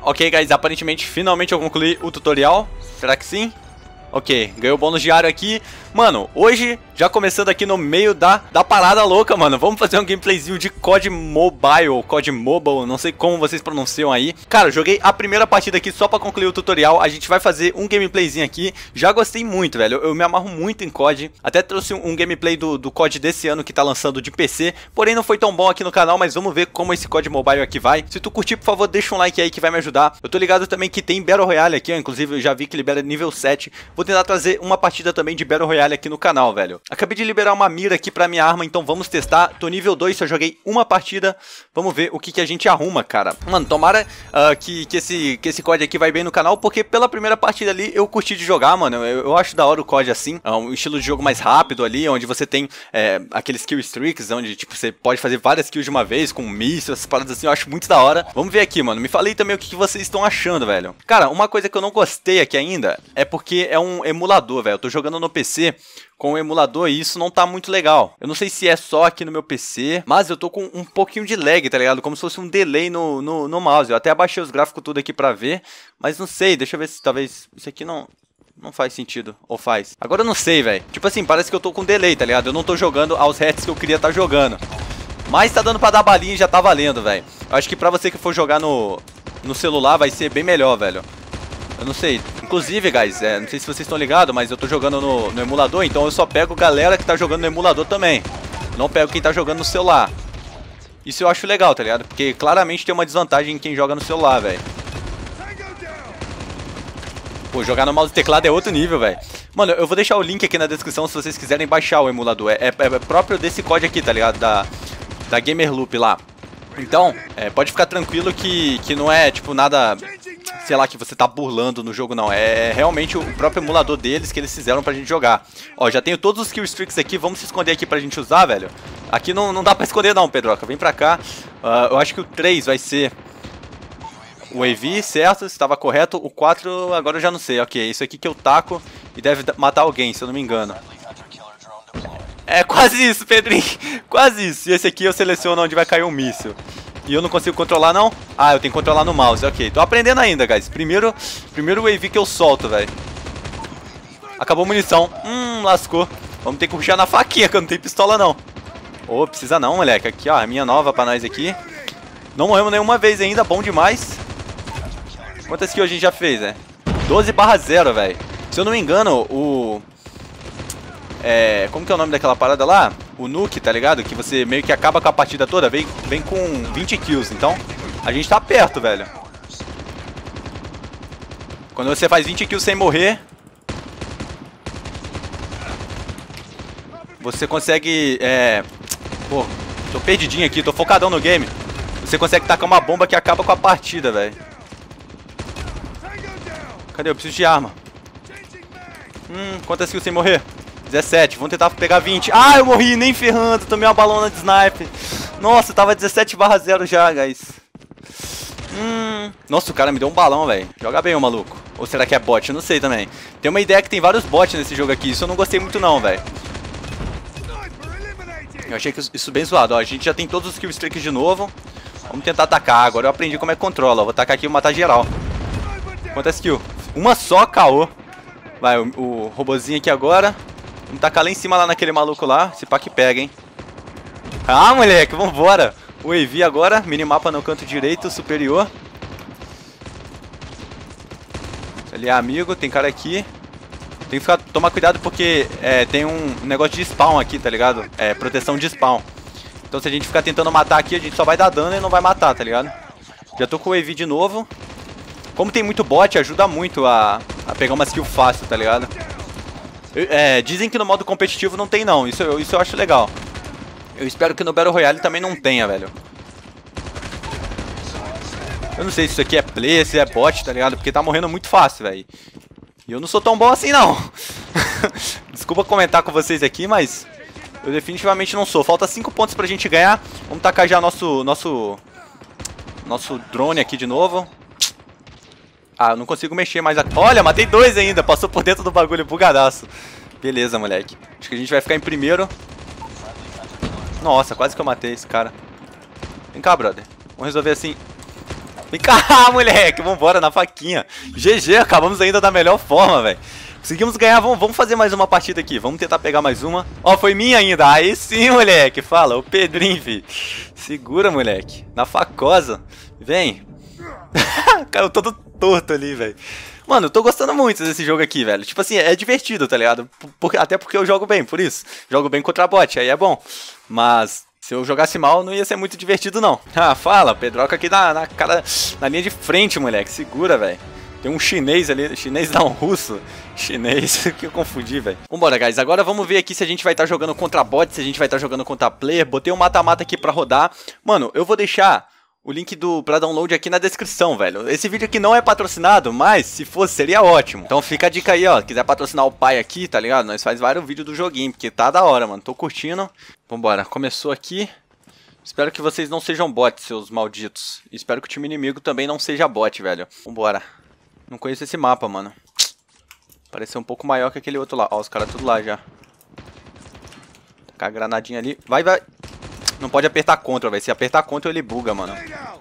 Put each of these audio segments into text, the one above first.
Ok, guys, aparentemente, finalmente eu concluí o tutorial. Será que sim? Ok, ganhei o bônus diário aqui. Mano, hoje, já começando aqui no meio da parada louca, mano. Vamos fazer um gameplayzinho de COD Mobile, COD Mobile, não sei como vocês pronunciam aí. Cara, joguei a primeira partida aqui só pra concluir o tutorial. A gente vai fazer um gameplayzinho aqui. Já gostei muito, velho. Eu me amarro muito em COD. Até trouxe um gameplay do COD desse ano que tá lançando de PC. Porém, não foi tão bom aqui no canal, mas vamos ver como esse COD Mobile aqui vai. Se tu curtir, por favor, deixa um like aí que vai me ajudar. Eu tô ligado também que tem Battle Royale aqui, ó. Inclusive, eu já vi que libera nível 7. Vou tentar trazer uma partida também de Battle Royale aqui no canal, velho. Acabei de liberar uma mira aqui pra minha arma, então vamos testar. Tô nível 2, só joguei uma partida. Vamos ver o que a gente arruma, cara. Mano, tomara que esse COD aqui vai bem no canal, porque pela primeira partida ali eu curti de jogar, mano. Eu acho da hora o COD assim. É um estilo de jogo mais rápido ali, onde você tem aqueles kill streaks, onde tipo, você pode fazer várias kills de uma vez, com míssil, essas paradas assim, eu acho muito da hora. Vamos ver aqui, mano. Me falei também o que vocês estão achando, velho. Cara, uma coisa que eu não gostei aqui ainda é porque é um emulador, velho. Eu tô jogando no PC com o emulador e isso não tá muito legal. Eu não sei se é só aqui no meu PC, mas eu tô com um pouquinho de lag, tá ligado? Como se fosse um delay no mouse. Eu até abaixei os gráficos tudo aqui pra ver, mas não sei. Deixa eu ver se talvez isso aqui não faz sentido, ou faz. Agora eu não sei, velho. Tipo assim, parece que eu tô com delay, tá ligado? Eu não tô jogando aos hertz que eu queria estar jogando. Mas tá dando pra dar balinha e já tá valendo, velho. Eu acho que pra você que for jogar no celular vai ser bem melhor, velho. Eu não sei. Inclusive, guys, não sei se vocês estão ligados, mas eu tô jogando no emulador, então eu só pego galera que tá jogando no emulador também. Eu não pego quem tá jogando no celular. Isso eu acho legal, tá ligado? Porque claramente tem uma desvantagem em quem joga no celular, velho. Pô, jogar no mouse e teclado é outro nível, velho. Mano, eu vou deixar o link aqui na descrição se vocês quiserem baixar o emulador. É próprio desse COD aqui, tá ligado? Da Gamerloop lá. Então, pode ficar tranquilo que não é, tipo, nada, sei lá, que você tá burlando no jogo, não. É realmente o próprio emulador deles que eles fizeram pra gente jogar. Ó, já tenho todos os kill streaks aqui, vamos se esconder aqui pra gente usar, velho. Aqui não dá pra esconder não, Pedroca, vem pra cá. Eu acho que o 3 vai ser o AV, certo? Estava correto. O 4, agora eu já não sei. Ok, isso aqui que eu taco e deve matar alguém, se eu não me engano. É quase isso, Pedrinho. Quase isso. E esse aqui eu seleciono onde vai cair um míssil. E eu não consigo controlar, não? Ah, eu tenho que controlar no mouse. Ok, tô aprendendo ainda, guys. Primeiro wave que eu solto, velho. Acabou a munição. Lascou. Vamos ter que puxar na faquinha, que eu não tenho pistola, não. Ô, precisa não, moleque. Aqui, ó, a minha nova pra nós aqui. Não morremos nenhuma vez ainda, bom demais. Quantas kills a gente já fez, 12/0, velho. Se eu não me engano, como que é o nome daquela parada lá? O nuke, tá ligado? Que você meio que acaba com a partida toda, vem com 20 kills. Então, a gente tá perto, velho. Quando você faz 20 kills sem morrer, você consegue, pô, tô perdidinho aqui, tô focadão no game. Você consegue tacar uma bomba que acaba com a partida, velho. Cadê? Eu preciso de arma. Quantas kills sem morrer? 17, vamos tentar pegar 20. Ah, eu morri, nem ferrando, tomei uma balona de sniper. Nossa, tava 17/0 já, guys. Nossa, o cara me deu um balão, velho. Joga bem, ô maluco. Ou será que é bot? Eu não sei também. Tem uma ideia que tem vários bots nesse jogo aqui. Isso eu não gostei muito não, velho. Eu achei que isso bem zoado. Ó, a gente já tem todos os kill streaks de novo. Vamos tentar atacar. Agora eu aprendi como é que controla. Vou atacar aqui e matar geral. Quantas kills? Uma só, caô. Vai, o robozinho aqui agora. Vamos tacar lá em cima, lá naquele maluco lá. Esse pá que pega, hein. Ah, moleque, vambora. O AV agora, minimapa no canto direito, superior. Ali é amigo, tem cara aqui. Tem que tomar cuidado porque tem um negócio de spawn aqui, tá ligado? Proteção de spawn. Então se a gente ficar tentando matar aqui, a gente só vai dar dano e não vai matar, tá ligado? Já tô com o AV de novo. Como tem muito bot, ajuda muito a pegar umas kills fácil, tá ligado? Dizem que no modo competitivo não tem não, isso eu acho legal. Eu espero que no Battle Royale também não tenha, velho. Eu não sei se isso aqui é play, se é bot, tá ligado? Porque tá morrendo muito fácil, velho. E eu não sou tão bom assim, não. Desculpa comentar com vocês aqui, mas eu definitivamente não sou. Falta 5 pontos pra gente ganhar. Vamos tacar já nosso drone aqui de novo. Ah, eu não consigo mexer mais. Olha, matei 2 ainda. Passou por dentro do bagulho, bugadaço. Beleza, moleque. Acho que a gente vai ficar em primeiro. Nossa, quase que eu matei esse cara. Vem cá, brother. Vamos resolver assim. Vem cá, moleque. Vambora, na faquinha. GG, acabamos ainda da melhor forma, velho. Conseguimos ganhar, vamos fazer mais uma partida aqui. Vamos tentar pegar mais uma. Ó, foi minha ainda. Aí sim, moleque. Fala, o Pedrinho, filho. Segura, moleque. Na facosa. Vem. Caiu todo torto ali, velho. Mano, eu tô gostando muito desse jogo aqui, velho. Tipo assim, é divertido, tá ligado? Até porque eu jogo bem, por isso. Jogo bem contra bot, aí é bom. Mas se eu jogasse mal, não ia ser muito divertido, não. Ah, fala, Pedroca aqui na cara, na linha de frente, moleque. Segura, velho. Tem um chinês ali, chinês não, russo. Chinês, que eu confundi, velho. Vambora, guys, agora vamos ver aqui se a gente vai estar jogando contra bot, se a gente vai estar jogando contra player. Botei um mata-mata aqui pra rodar. Mano, eu vou deixar o link pra download aqui na descrição, velho. Esse vídeo aqui não é patrocinado, mas se fosse, seria ótimo. Então fica a dica aí, ó. Quiser patrocinar o pai aqui, tá ligado? Nós faz vários vídeos do joguinho, porque tá da hora, mano. Tô curtindo. Vambora, começou aqui. Espero que vocês não sejam bots, seus malditos. Espero que o time inimigo também não seja bot, velho. Vambora. Não conheço esse mapa, mano. Pareceu um pouco maior que aquele outro lá. Ó, os caras tudo lá já. Tacar a granadinha ali. Vai, vai. Não pode apertar Ctrl, velho. Se apertar Ctrl, ele buga, mano.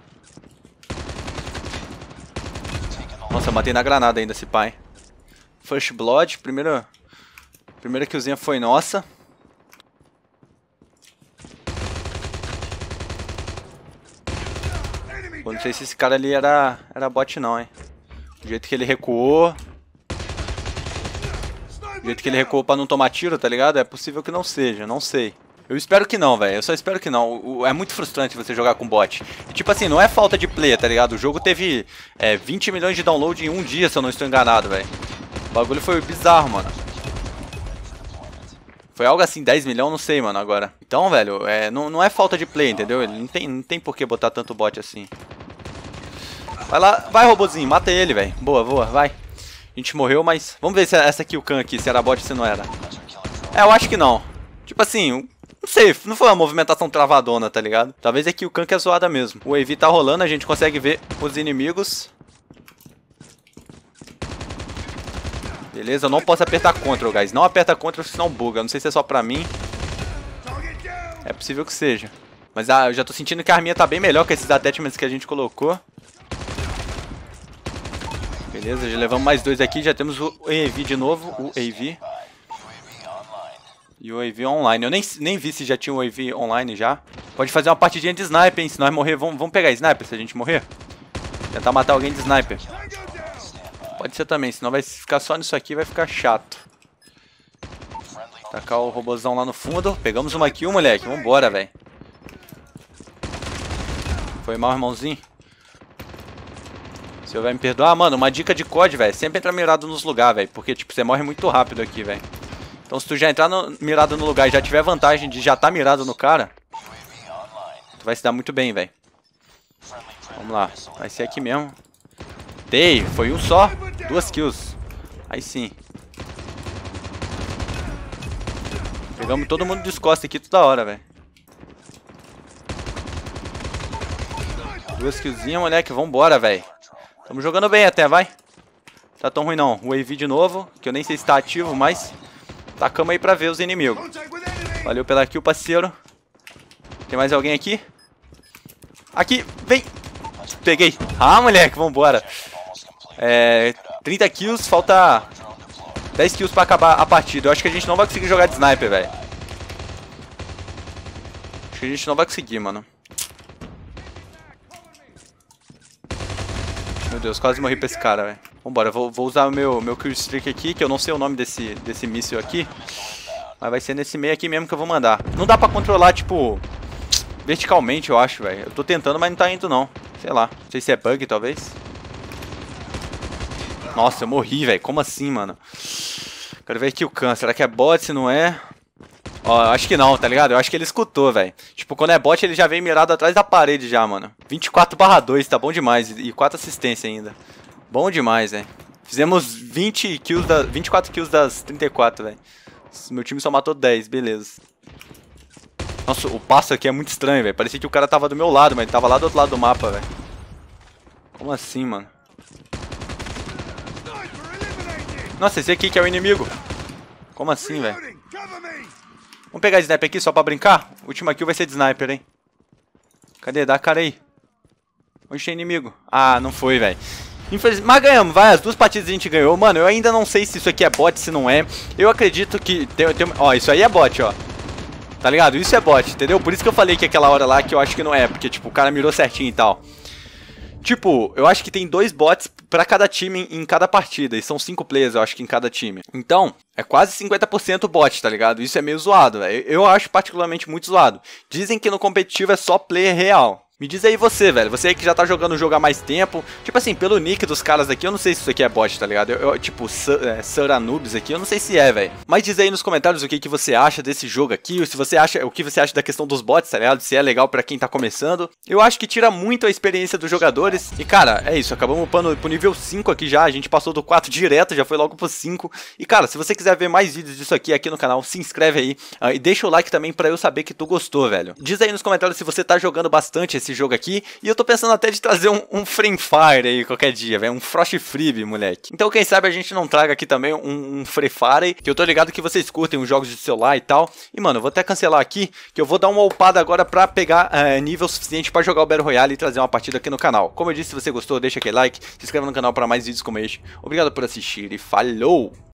Nossa, eu matei na granada ainda esse pai. First Blood. Primeira killzinha foi nossa. Pô, não sei se esse cara ali era bot não, hein. Do jeito que ele recuou. Do jeito que ele recuou pra não tomar tiro, tá ligado? É possível que não seja, não sei. Eu espero que não, velho. Eu só espero que não. É muito frustrante você jogar com bot. E, tipo assim, não é falta de play, tá ligado? O jogo teve 20 milhões de download em um dia, se eu não estou enganado, velho. O bagulho foi bizarro, mano. Foi algo assim, 10 milhões, não sei, mano, agora. Então, velho, não é falta de play, entendeu? Ele não tem por que botar tanto bot assim. Vai lá, vai, robozinho, mata ele, velho. Boa, boa, vai. A gente morreu, mas... Vamos ver se essa kill cam aqui, se era bot ou se não era. Eu acho que não. Tipo assim... Não sei, não foi uma movimentação travadona, tá ligado? Talvez aqui o Kank é zoada mesmo. O AV tá rolando, a gente consegue ver os inimigos. Beleza, eu não posso apertar Ctrl, guys. Não aperta Ctrl, senão buga. Não sei se é só pra mim. É possível que seja. Mas eu já tô sentindo que a arminha tá bem melhor que esses attachments que a gente colocou. Beleza, já levamos mais dois aqui. Já temos o AV de novo, o AV. E o AV online. Eu nem vi se já tinha o AV online já. Pode fazer uma partidinha de sniper, hein? Se nós morrer, vamos pegar sniper se a gente morrer. Tentar matar alguém de sniper. Pode ser também, senão vai ficar só nisso aqui, vai ficar chato. Tacar o robozão lá no fundo. Pegamos uma kill, moleque. Vambora, velho. Foi mal, irmãozinho. O senhor vai me perdoar? Mano, uma dica de COD, velho. Sempre entra mirado nos lugares, velho. Porque, tipo, você morre muito rápido aqui, velho. Então se tu já entrar mirado no lugar e já tiver vantagem de já tá mirado no cara, tu vai se dar muito bem, velho. Vamos lá. Vai ser aqui mesmo. Dei, foi um só. 2 kills. Aí sim. Pegamos todo mundo de costas aqui toda hora, velho. 2 killzinhas, moleque. Vambora, velho. Tamo jogando bem até, vai. Tá tão ruim não. O AV de novo, que eu nem sei se tá ativo, mas... Tacamos aí pra ver os inimigos. Valeu pela kill, parceiro. Tem mais alguém aqui? Aqui, vem. Peguei. Ah, moleque, vambora. 30 kills, falta 10 kills pra acabar a partida. Eu acho que a gente não vai conseguir jogar de sniper, velho. Acho que a gente não vai conseguir, mano. Meu Deus, quase morri pra esse cara, velho. Vambora, eu vou usar o meu kill streak aqui, que eu não sei o nome desse míssil aqui. Mas vai ser nesse meio aqui mesmo que eu vou mandar. Não dá pra controlar, tipo, verticalmente, eu acho, velho. Eu tô tentando, mas não tá indo, não. Sei lá. Não sei se é bug, talvez. Nossa, eu morri, velho. Como assim, mano? Quero ver aqui o Khan. Será que é bot, se não é? Ó, eu acho que não, tá ligado? Eu acho que ele escutou, velho. Tipo, quando é bot, ele já vem mirado atrás da parede já, mano. 24/2, tá bom demais. E 4 assistências ainda. Bom demais, velho. Fizemos 24 kills das 34, velho. Meu time só matou 10, beleza. Nossa, o passo aqui é muito estranho, velho. Parecia que o cara tava do meu lado, mas ele tava lá do outro lado do mapa, velho. Como assim, mano? Nossa, esse aqui que é o inimigo. Como assim, velho? Vamos pegar sniper aqui só pra brincar? Última kill vai ser de sniper, hein? Cadê? Dá a cara aí. Onde tem inimigo? Ah, não foi, velho. Infelizmente, mas ganhamos, vai, as 2 partidas a gente ganhou. Mano, eu ainda não sei se isso aqui é bot, se não é. Eu acredito que ó, isso aí é bot, ó. Tá ligado? Isso é bot, entendeu? Por isso que eu falei que aquela hora lá que eu acho que não é, porque, tipo, o cara mirou certinho e tal. Tipo, eu acho que tem 2 bots pra cada time em cada partida. E são 5 players, eu acho que em cada time. Então, é quase 50% bot, tá ligado? Isso é meio zoado, velho. Eu acho particularmente muito zoado. Dizem que no competitivo é só player real. Me diz aí você, velho. Você aí que já tá jogando o jogo há mais tempo. Tipo assim, pelo nick dos caras aqui, eu não sei se isso aqui é bot, tá ligado? Tipo, Suranubis aqui, eu não sei se é, velho. Mas diz aí nos comentários o que você acha desse jogo aqui. Ou se você acha, o que você acha da questão dos bots, tá ligado? Se é legal pra quem tá começando. Eu acho que tira muito a experiência dos jogadores. E, cara, é isso. Acabamos upando pro nível 5 aqui já. A gente passou do 4 direto, já foi logo pro 5. E, cara, se você quiser ver mais vídeos disso aqui no canal, se inscreve aí. E deixa o like também pra eu saber que tu gostou, velho. Diz aí nos comentários se você tá jogando bastante esse jogo aqui, e eu tô pensando até de trazer um Free Fire aí qualquer dia, velho, um Frost Freebie, moleque. Então quem sabe a gente não traga aqui também um Free Fire, que eu tô ligado que vocês curtem os jogos de celular e tal. E mano, eu vou até cancelar aqui, que eu vou dar uma upada agora pra pegar nível suficiente pra jogar o Battle Royale e trazer uma partida aqui no canal. Como eu disse, se você gostou, deixa aquele like, se inscreva no canal pra mais vídeos como este. Obrigado por assistir e falou!